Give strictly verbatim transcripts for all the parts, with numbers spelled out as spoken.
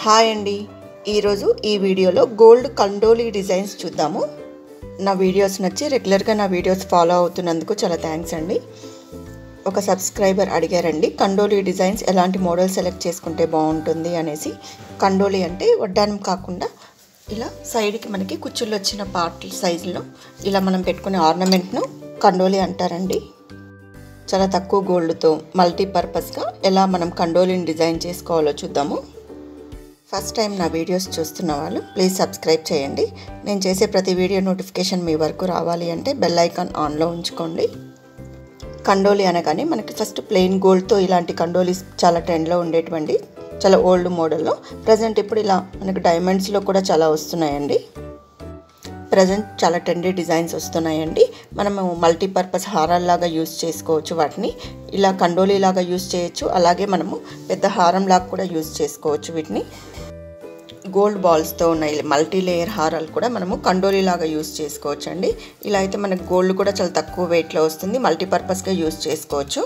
Hi అండి, ఈరోజు ఈ వీడియోలో గోల్డ్ కండోలీ డిజైన్స్ చూద్దాము. నా వీడియోస్ నచ్చి రెగ్యులర్గా నా వీడియోస్ ఫాలో అవుతున్నందుకు చాలా థ్యాంక్స్ అండి. ఒక సబ్స్క్రైబర్ అడిగారండి కండోలీ డిజైన్స్ ఎలాంటి మోడల్ సెలెక్ట్ చేసుకుంటే బాగుంటుంది అనేసి. కండోలీ అంటే వడ్డానం కాకుండా ఇలా సైడ్కి మనకి కుచ్చుళ్ళు వచ్చిన పార్ట్ సైజులో ఇలా మనం పెట్టుకునే ఆర్నమెంట్ను కండోలీ అంటారండి. చాలా తక్కువ గోల్డ్తో మల్టీపర్పస్గా ఎలా మనం కండోలీని డిజైన్ చేసుకోవాలో చూద్దాము. ఫస్ట్ టైం నా వీడియోస్ చూస్తున్న వాళ్ళు ప్లీజ్ సబ్స్క్రైబ్ చేయండి. నేను చేసే ప్రతి వీడియో నోటిఫికేషన్ మీ వరకు రావాలి అంటే బెల్ ఐకాన్ ఆన్లో ఉంచుకోండి. కండోలీ అనగానే మనకి ఫస్ట్ ప్లెయిన్ గోల్డ్తో ఇలాంటి కండోలీస్ చాలా ట్రెండ్లో ఉండేటువంటి చాలా ఓల్డ్ మోడల్లో. ప్రజెంట్ ఇప్పుడు ఇలా మనకి డైమండ్స్లో కూడా చాలా వస్తున్నాయండి. ప్రజెంట్ చాలా ట్రెండీ డిజైన్స్ వస్తున్నాయండి. మనము మల్టీపర్పస్ హారాల్లాగా యూస్ చేసుకోవచ్చు, వాటిని ఇలా కండోలీ లాగా యూస్ చేయొచ్చు, అలాగే మనము పెద్ద హారం లాగా కూడా యూస్ చేసుకోవచ్చు. వీటిని గోల్డ్ బాల్స్తో ఉన్న మల్టీ లేయర్ హారాలు కూడా మనము కండోలీ లాగా యూస్ చేసుకోవచ్చు అండి. ఇలా అయితే మనకు గోల్డ్ కూడా చాలా తక్కువ వెయిట్లో వస్తుంది, మల్టీపర్పస్గా యూస్ చేసుకోవచ్చు.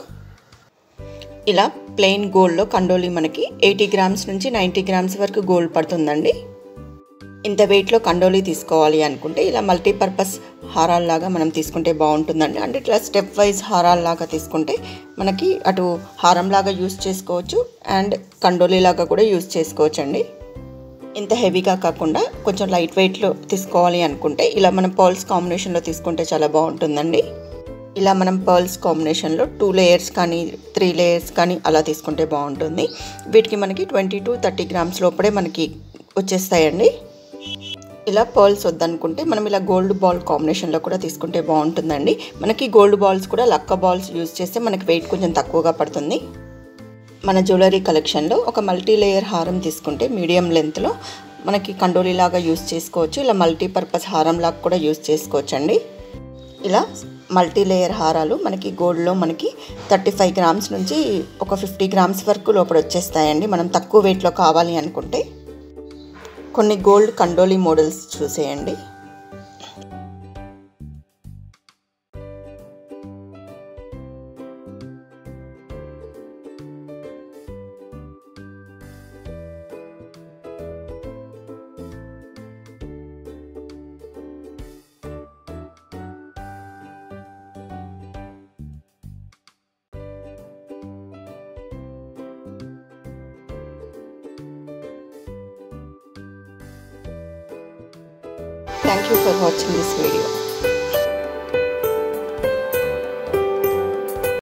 ఇలా ప్లెయిన్ గోల్డ్లో కండోలీ మనకి ఎయిటీ గ్రామ్స్ నుంచి నైంటీ గ్రామ్స్ వరకు గోల్డ్ పడుతుందండి. ఇంత వెయిట్లో కండోలీ తీసుకోవాలి అనుకుంటే ఇలా మల్టీపర్పస్ హారాల్లాగా మనం తీసుకుంటే బాగుంటుందండి. అంటే ఇట్లా స్టెప్ వైజ్ హారాల్లాగా తీసుకుంటే మనకి అటు హారంలాగా యూస్ చేసుకోవచ్చు అండ్ కండోలీ లాగా కూడా యూస్ చేసుకోవచ్చు అండి. ఇంత హెవీగా కాకుండా కొంచెం లైట్ వెయిట్లో తీసుకోవాలి అనుకుంటే ఇలా మనం పర్ల్స్ కాంబినేషన్లో తీసుకుంటే చాలా బాగుంటుందండి. ఇలా మనం పర్ల్స్ కాంబినేషన్లో టూ లేయర్స్ కానీ త్రీ లేయర్స్ కానీ అలా తీసుకుంటే బాగుంటుంది. వీటికి మనకి ట్వంటీ టు థర్టీ గ్రామ్స్ లోపలే మనకి వచ్చేస్తాయండి. ఇలా పర్ల్స్ వద్దనుకుంటే మనం ఇలా గోల్డ్ బాల్ కాంబినేషన్లో కూడా తీసుకుంటే బాగుంటుందండి. మనకి గోల్డ్ బాల్స్ కూడా లక్క బాల్స్ యూజ్ చేస్తే మనకి వెయిట్ కొంచెం తక్కువగా పడుతుంది. మన జ్యువెలరీ కలెక్షన్లో ఒక మల్టీ లేయర్ హారం తీసుకుంటే మీడియం లెంత్లో మనకి కండోలీ లాగా యూజ్ చేసుకోవచ్చు, ఇలా మల్టీపర్పస్ హారం లాగా కూడా యూజ్ చేసుకోవచ్చు అండి. ఇలా మల్టీ లేయర్ హారాలు మనకి గోల్డ్లో మనకి థర్టీ ఫైవ్ గ్రామ్స్ నుంచి ఒక ఫిఫ్టీ గ్రామ్స్ వరకు లోపల వచ్చేస్తాయండి. మనం తక్కువ వెయిట్లో కావాలి అనుకుంటే కొన్ని గోల్డ్ కండోలీ మోడల్స్ చూసేయండి. Thank you for watching this video.